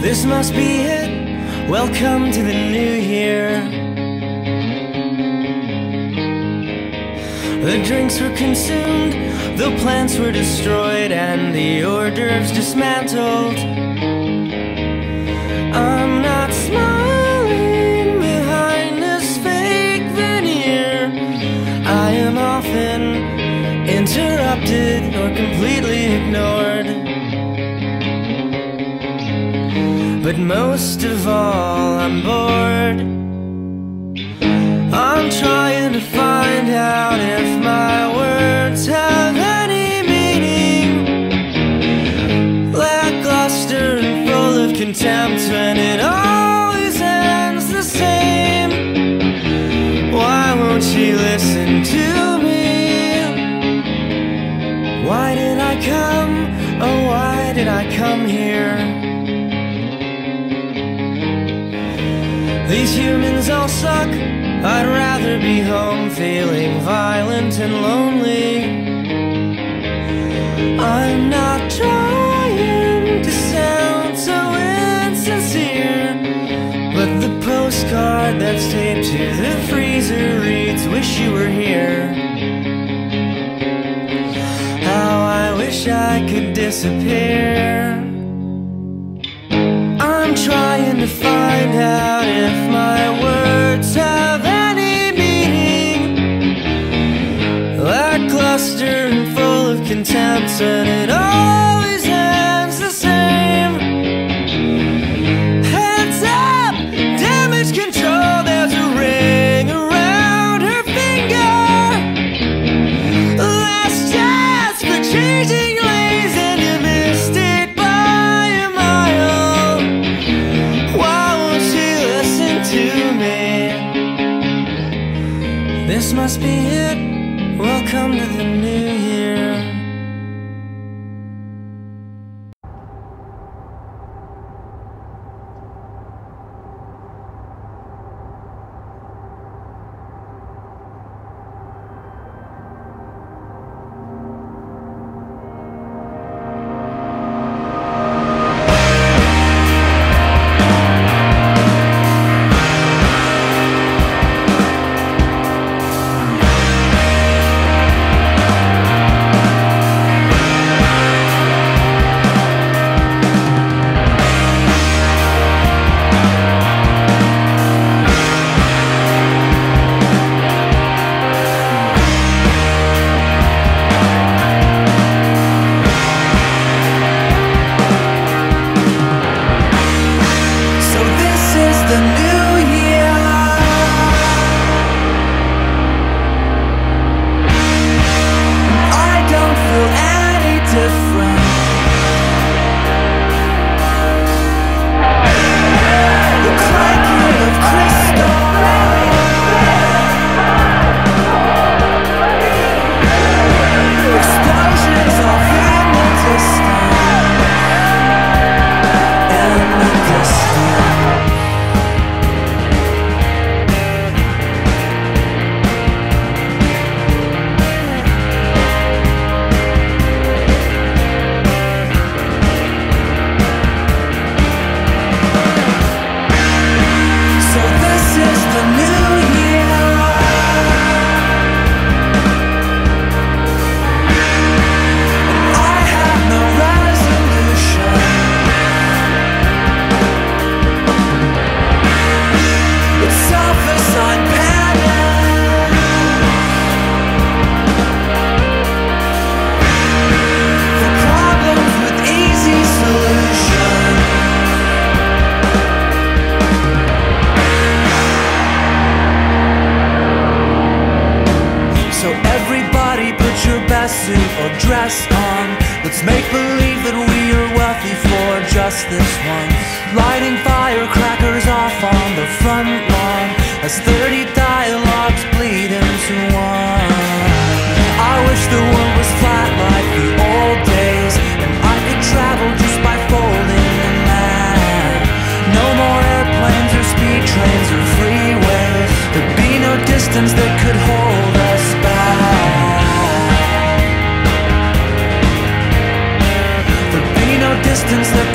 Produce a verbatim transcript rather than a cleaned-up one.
This must be it. Welcome to the new year. The drinks were consumed, the plants were destroyed, and the hors d'oeuvres dismantled. I'm not smiling behind this fake veneer. I am often interrupted or completely ignored. But most of all, I'm bored. I'm trying to find out if my words have any meaning. Lackluster and full of contempt, when it always ends the same. Why won't you listen to me? Why did I come? Oh, why did I come here? These humans all suck. I'd rather be home feeling violent and lonely. I'm not trying to sound so insincere, but the postcard that's taped to the freezer reads, "Wish you were here." How I wish I could disappear. I'm trying to find out if my words have any meaning. Lackluster and full of contempt, and it always ends the same. Heads up, damage control, there's a ring around her finger. Last chance for changing lanes, and you missed it by a mile. Why won't you listen to me? This must be it. Welcome to the new year. Suit or dress on. Let's make believe that we are wealthy for just this once. Lighting firecrackers off on the front lawn as thirty dialogues bleed into one. I wish the world was flat like the old days, and I could travel just by folding the map. No more airplanes or speed trains or freeways. There'd be no distance that could hold us back. Distance that